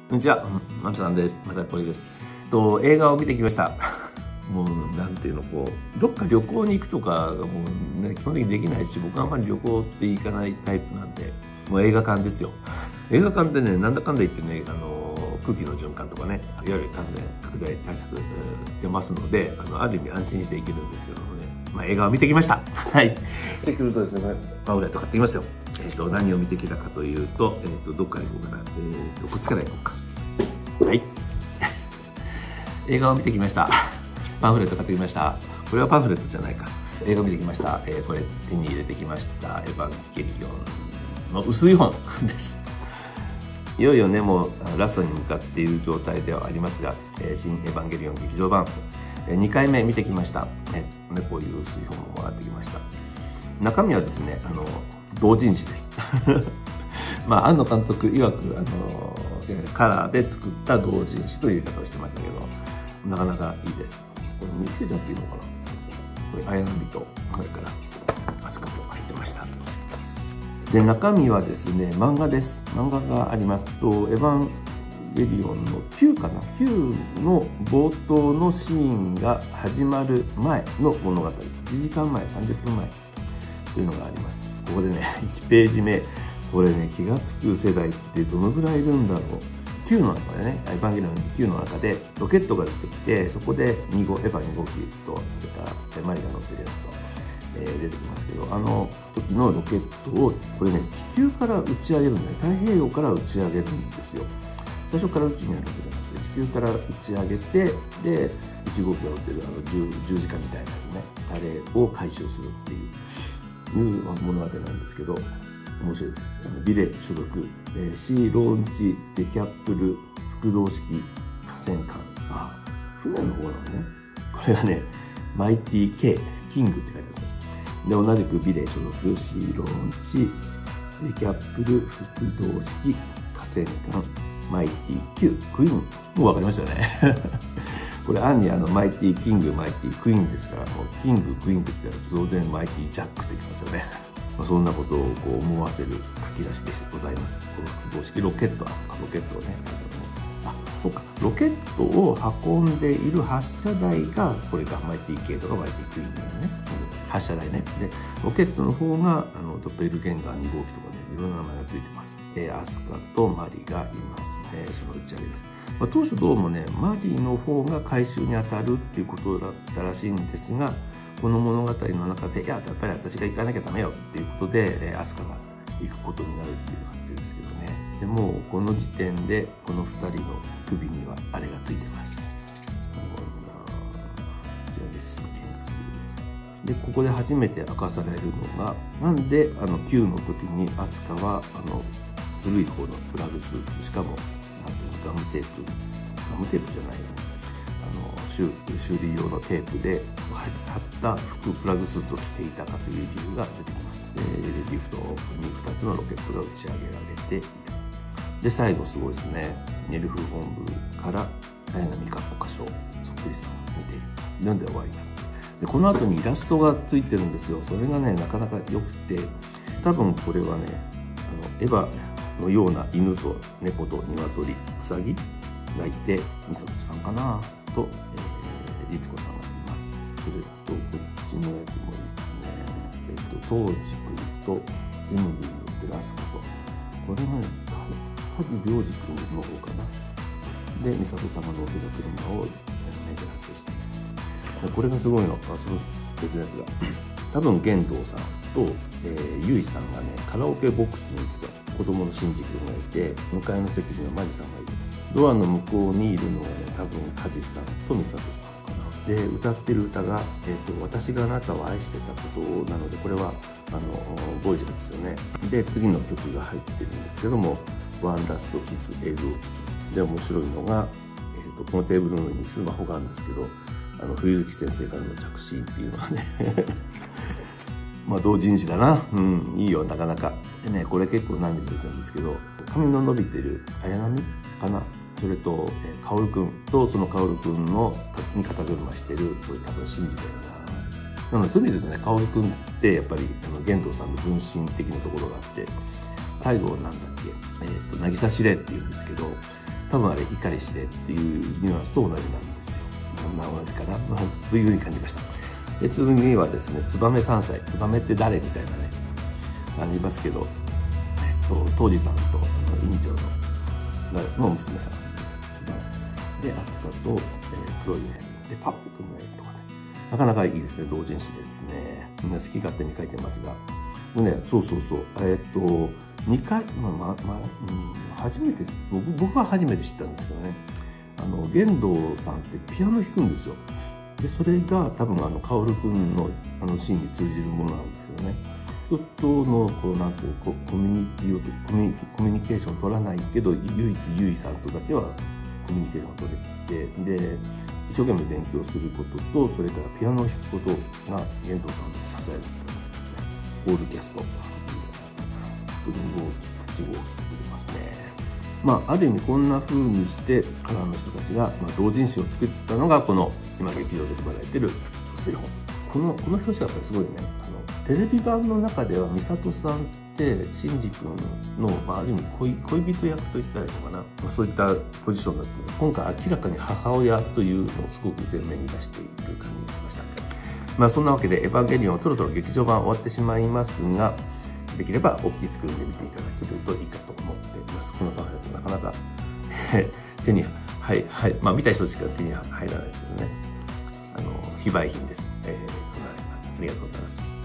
こんにちは、マルさんです。またこれです。映画を見てきました。もう、なんていうの、どっか旅行に行くとかがもうね、基本的にできないし、僕はあんまり旅行って行かないタイプなんで、もう映画館ですよ。映画館でね、なんだかんだ言ってね、空気の循環とかね、いわゆる感染拡大対策出ますので、ある意味安心していけるんですけどもね、映画を見てきました。はい。でくるとですね、パンフレット買ってきますよ。何を見てきたかというと、どっから行こうかな。こっちから行こうか。はい。映画を見てきました。パンフレット買ってきました。これはパンフレットじゃないか。映画を見てきました。これ手に入れてきました。エヴァンゲリオンの薄い本です。いよいよね、もうラストに向かっている状態ではありますが、新エヴァンゲリオン劇場版、2回目見てきました。こういう薄い本ももらってきました。中身はですね、同人誌です。庵野監督曰く、カラーで作った同人誌という言い方をしてましたけど、なかなかいいです。これ見てちゃっていいのかな。これ、綾波と、それから、アスカと入ってました。で、中身はですね、漫画です。漫画があります。エヴァンゲリオンの9かな ?9 の冒頭のシーンが始まる前の物語。1時間前、30分前というのがあります。ここでね、1ページ目。これね、気がつく世代ってどのぐらいいるんだろう。9の中でね、エヴァンゲリオン9の中でロケットが出てきて、そこでエヴァ2号機と、それからマリが乗ってるやつと、出てきますけど、時のロケットを、これね、地球から打ち上げるんだね。太平洋から打ち上げるんですよ。最初から宇宙にあるわけじゃなくて、地球から打ち上げて、で、1号機が乗ってる十字架みたいなやつね、あれを回収するっていう物語なんですけど、面白いです。ビレ所属、シーローンチデキャップル複動式河川艦。船の方なのね。これがね、マイティ K、キングって書いてあるんですよ。で、同じくビレ所属、シーローンチデキャップル複動式河川艦、マイティ Q、クイーン。もう分かりましたよね。これ、暗にマイティキング、マイティクイーンですから、もうキング、クイーンって来たら当然マイティジャックってきますよね。そんなことを思わせる書き出しでございます。この複合式ロケット、ロケットをね。そうか。ロケットを運んでいる発射台が、これがマイティ K とかマイティクイーンのね。発射台ね。で、ロケットの方が、ドッペルゲンガー2号機とかね、いろんな名前がついてます。アスカとマリがいますね。その打ち上げです。当初どうもね、マリの方が回収に当たるっていうことだったらしいんですが、この物語の中で、いや、やっぱり私が行かなきゃダメよっていうことで、アスカが行くことになるっていう形ですけどね。でも、この時点で、この2人の首にはあれがついてます。すごいなぁ。こちらです。件数。で、ここで初めて明かされるのが、なんで、Q の時にアスカは、古い方のプラグスーツ、しかも、なんていうの、ガムテープじゃないよね。修理用のテープで貼った副プラグスーツを着ていたかという理由が出てきます。リフトに2つのロケットが打ち上げられている。で、最後すごいですね。ネルフ本部から綾波かっこ歌唱、そっくりさんが見ている。なんで終わります。で、この後にイラストがついてるんですよ。それがね、なかなか良くて、多分これはね、エヴァのような犬と猫と鶏、ウサギがいて、ミサトさんかなと、リツコさんがいます。それと、こっちのやつもいいですね。トウジ君とジムビーのってラスカと。これがね、梶良二君の方かな。で、ミサトさんが乗ってた車を巡らせしている。これがすごいの。その別のやつが。多分、玄道さんと、ゆいさんがね、カラオケボックスにいてた子供のシンジ君がいて、向かいの席にはマジさんがいる。ドアの向こうにいるのはね、多分、梶さんとミサトさんかな。で、歌ってる歌が、私があなたを愛してたことなので、これは、ボイジャーですよね。で、次の曲が入ってるんですけども、ワンラストキス映像。で、面白いのが、このテーブルの上にスマホがあるんですけど、冬月先生からの着信っていうのがね、同人誌だな。いいよ、なかなか。でね、これ結構涙出ちゃうんですけど、髪の伸びてる綾波かな。それと、薫くんと、その薫くんに肩車してる、これ多分信じてるな。なので、そういう意味でね、薫くんってやっぱり、玄道さんの分身的なところがあって、最後なんだっけ、渚司令って言うんですけど、 多分あれ怒りしてっていうニュアンスと同じなんですよ。まあ同じかな、というふうに感じました。で次にはですね、燕3歳、燕って誰みたいなね感じますけど、当時さんと院長の娘さんです。で、アスカと、黒いね、で、パップ君の絵とかね。なかなかいいですね、同人誌でですね。みんな好き勝手に書いてますが。ね、そう。2回、初めて、僕は初めて知ったんですけどね。玄道さんってピアノ弾くんですよ。で、それが多分薫君のシーンに通じるものなんですけどね。人とのコミュニケーションを取らないけど、唯一ゆいさんとだけはコミュニケーションを取れて、で、一生懸命勉強することと、それからピアノを弾くことが玄道さんを支える。オールキャスト。文豪、口を入れますね。ある意味こんな風にしてカナダの人たちが、同人誌を作ったのがこの今劇場で配られてる薄い本。この表紙がやっぱりすごいね。テレビ版の中では美里さんってシンジ君の、ある意味恋人役といったらいいのかな、そういったポジションだったので、今回明らかに母親というのをすごく前面に出している感じがしました。そんなわけでエヴァンゲリオンそろそろ劇場版終わってしまいますが、できれば大きいスクリーンで見ていただけるといいかと思っています。このパンフレットなかなか手に見た人しか手に入らないですね。非売品です。ありがとうございます。